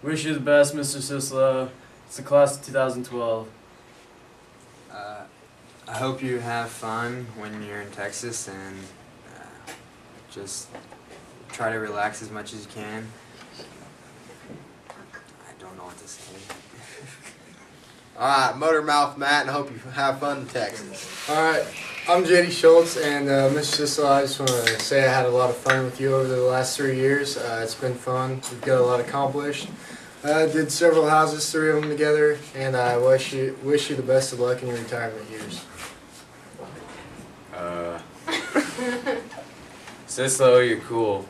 Wish you the best, Mr. Sislo. It's the class of 2012. I hope you have fun when you're in Texas and just try to relax as much as you can. I don't know what to say. Alright, Motor Mouth Matt, and I hope you have fun in Texas. Alright, I'm JD Schultz, and Mr. Sislo, I just want to say I had a lot of fun with you over the last 3 years. It's been fun. We've got a lot accomplished. Did several houses, 3 of them together, and I wish you the best of luck in your retirement years. Sislo, you're cool.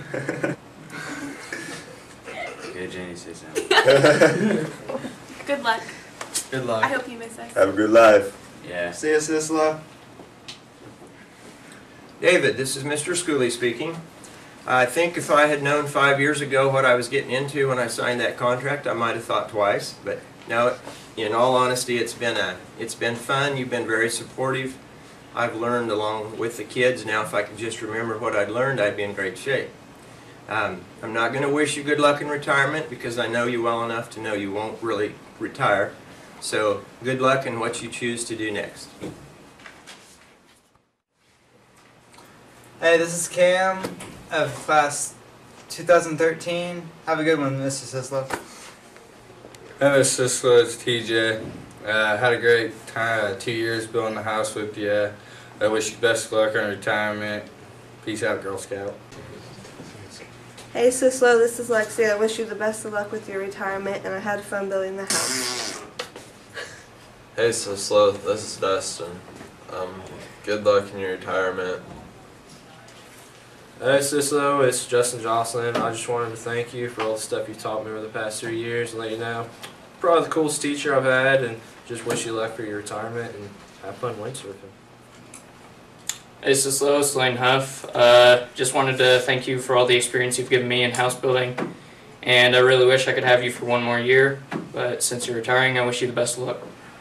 Okay, Janie, say something. Good luck. Good luck. I hope you miss us. Have a good life. Yeah. See you, Sislo. David, this is Mr. Schooley speaking. I think if I had known 5 years ago what I was getting into when I signed that contract, I might have thought twice. But now, in all honesty, it's been fun. You've been very supportive. I've learned along with the kids. Now, if I could just remember what I'd learned, I'd be in great shape. I'm not going to wish you good luck in retirement because I know you well enough to know you won't really retire. So, good luck in what you choose to do next. Hey, this is Cam of class 2013. Have a good one, Mr. Sislo. Hey, Mr. Sislo, it's TJ. Had a great time, 2 years building the house with you. I wish you best of luck in retirement. Peace out, Girl Scout. Hey Sislo, this is Lexi. I wish you the best of luck with your retirement, and I had fun building the house. Hey Sislo, this is Dustin. Good luck in your retirement. Hey Sislo, it's Justin Jocelyn. I just wanted to thank you for all the stuff you taught me over the past 3 years and let you know probably the coolest teacher I've had, and just wish you luck for your retirement and have fun windsurfing. Hey Sislo, it's Lane Huff. Just wanted to thank you for all the experience you've given me in house building, and I really wish I could have you for 1 more year, but since you're retiring, I wish you the best of luck.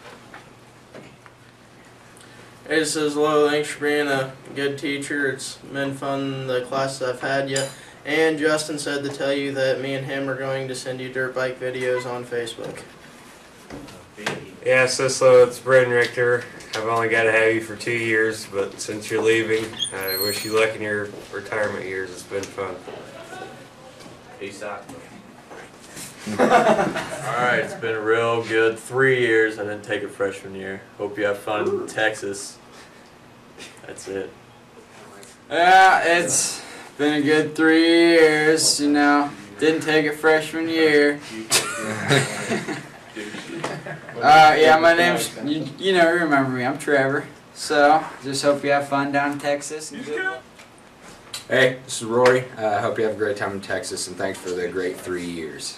Hey Sislo, thanks for being a good teacher. It's been fun the classes I've had you. And Justin said to tell you that me and him are going to send you dirt bike videos on Facebook. Yeah, Sislo, it's Brendan Richter. I've only got to have you for 2 years, but since you're leaving, I wish you luck in your retirement years. It's been fun. Peace out. Alright, it's been a real good 3 years. I didn't take a freshman year. Hope you have fun in Texas. That's it. Yeah, it's been a good 3 years, you know. Didn't take it freshman year. Yeah, my name's, you know, remember me, I'm Trevor. So, just hope you have fun down in Texas. And Hey, this is Rory. I hope you have a great time in Texas, and thanks for the great 3 years.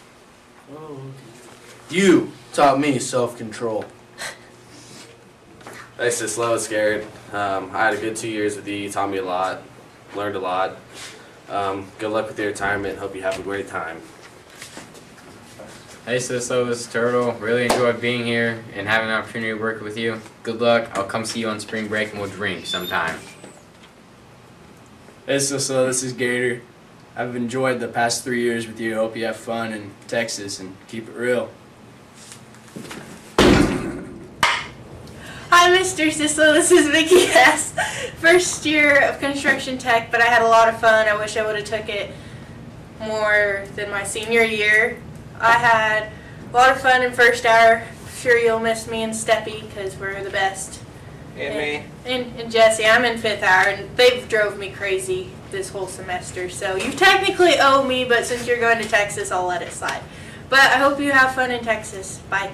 You taught me self-control. Hey Sislo, it's Garrett. I had a good 2 years with you. You taught me a lot, learned a lot. Good luck with your retirement. Hope you have a great time. Hey Sislo, this is Turtle. Really enjoyed being here and having an opportunity to work with you. Good luck. I'll come see you on spring break and we'll drink sometime. Hey Sislo, this is Gator. I've enjoyed the past 3 years with you. Hope you have fun in Texas and keep it real. Hi, Mr. Sislo. This is Vicky S. First year of construction tech, but I had a lot of fun. I wish I would have took it more than my senior year. I had a lot of fun in first hour. Sure you'll miss me and Steppy because we're the best. And me. And Jesse. I'm in 5th hour, and they've drove me crazy this whole semester. So you technically owe me, but since you're going to Texas, I'll let it slide. But I hope you have fun in Texas. Bye.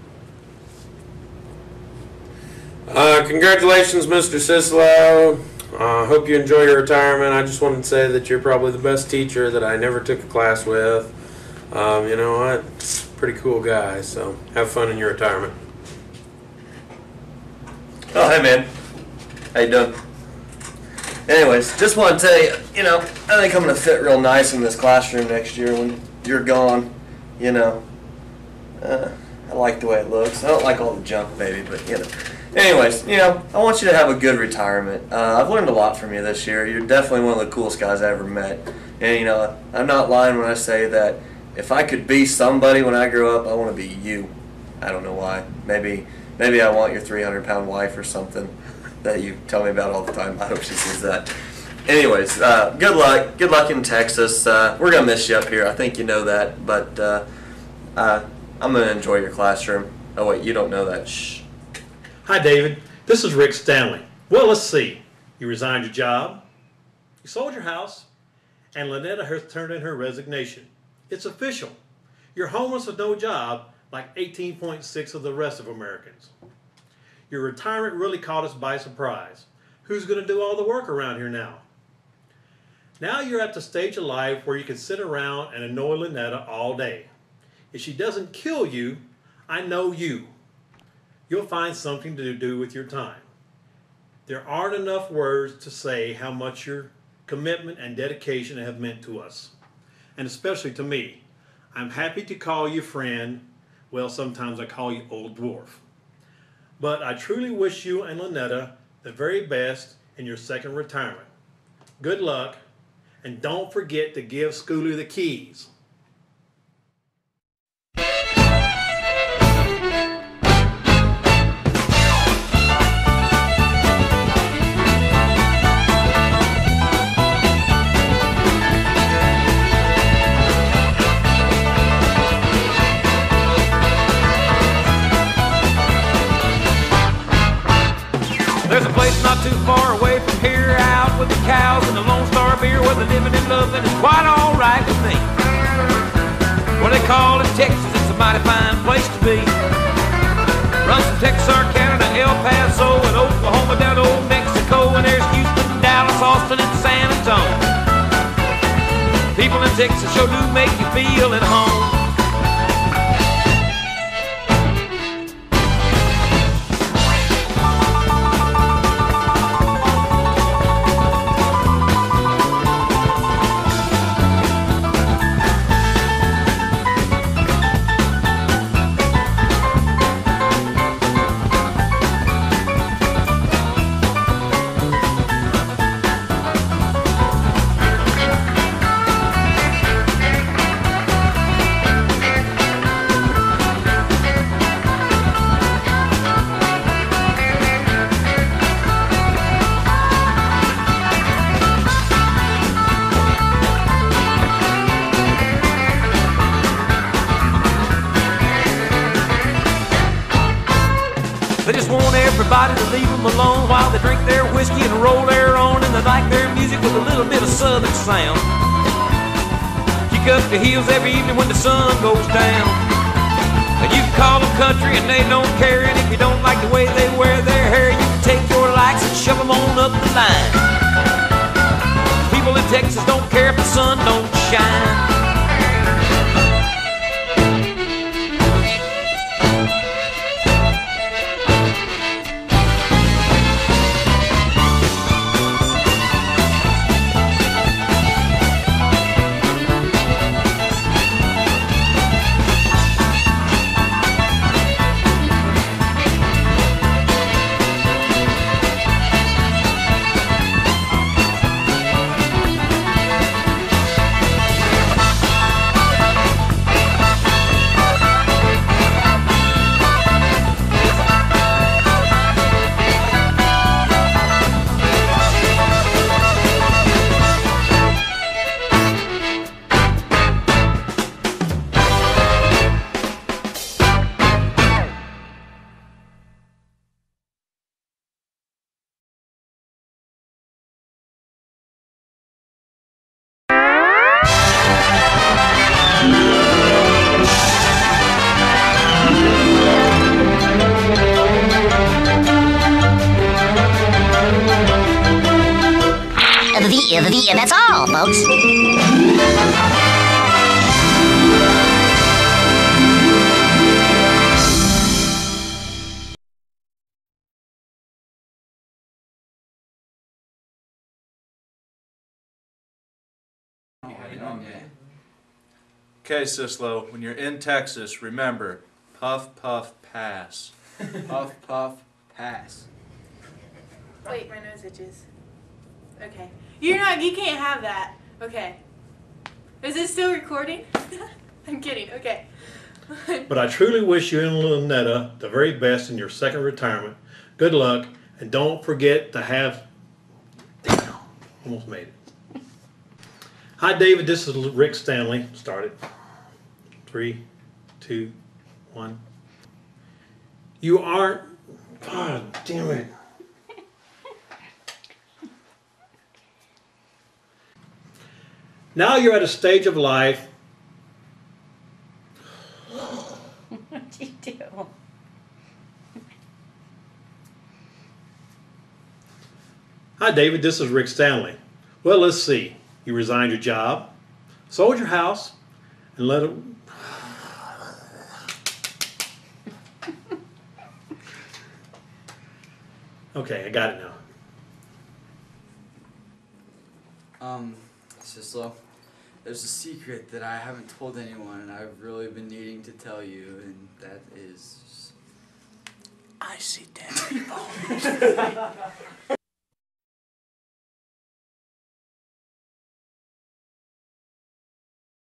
Congratulations, Mr. Sislo. Hope you enjoy your retirement. I just wanted to say that you're probably the best teacher that I never took a class with. You know what? Pretty cool guy, so have fun in your retirement. Oh, hey man. How you doing? Anyways, just want to tell you, you know, I think I'm going to fit real nice in this classroom next year when you're gone. You know, I like the way it looks. I don't like all the junk, baby, but you know. Anyways, you know, I want you to have a good retirement. I've learned a lot from you this year. You're definitely one of the coolest guys I ever met. And, you know, I'm not lying when I say that if I could be somebody when I grow up, I want to be you. I don't know why. Maybe I want your 300-pound wife or something that you tell me about all the time. I hope she sees that. Anyways, good luck. Good luck in Texas. We're gonna miss you up here. I think you know that, but I'm gonna enjoy your classroom. Oh wait, you don't know that. Shh. Hi, David. This is Rick Stanley. Well, let's see. You resigned your job, you sold your house, and Lynetta has turned in her resignation. It's official. You're homeless with no job, like 18.6 of the rest of Americans. Your retirement really caught us by surprise. Who's going to do all the work around here now? Now you're at the stage of life where you can sit around and annoy Lynetta all day. If she doesn't kill you, I know you. You'll find something to do with your time. There aren't enough words to say how much your commitment and dedication have meant to us, and especially to me. I'm happy to call you friend. Well, sometimes I call you old dwarf. But I truly wish you and Lynetta the very best in your second retirement. Good luck, and don't forget to give Schoolie the keys. There's a place not too far away from here, out with the cows and the Lone Star beer, where they're living and loving is quite all right with me. What they call it Texas, it's a mighty fine place to be. Runs from Texarkana to El Paso and Oklahoma down to Old Mexico, and there's Houston, Dallas, Austin, and San Antonio. People in Texas sure do make you feel at home. They just want everybody to leave them alone while they drink their whiskey and roll their own, and they like their music with a little bit of southern sound. Kick up the heels every evening when the sun goes down. And you can call them country and they don't care, and if you don't like the way they wear their hair, you can take your likes and shove them on up the line. People in Texas don't care if the sun don't shine. And that's all, folks. Okay, Sislo, when you're in Texas, remember, puff, puff, pass. Puff, puff, pass. Wait, my nose itches. Okay. You can't have that. Okay. Is it still recording? I'm kidding. Okay. But I truly wish you and Lynetta the very best in your second retirement. Good luck, and don't forget to have... Damn, almost made it. Hi, David. This is Rick Stanley. Started. 3, 2, 1. You aren't... God damn it. Now you're at a stage of life... What'd you do? Hi, David. This is Rick Stanley. Well, let's see. You resigned your job, sold your house, and let it... Okay, I got it now. Sislo, there's a secret that I haven't told anyone and I've really been needing to tell you, and that is... I see dead people.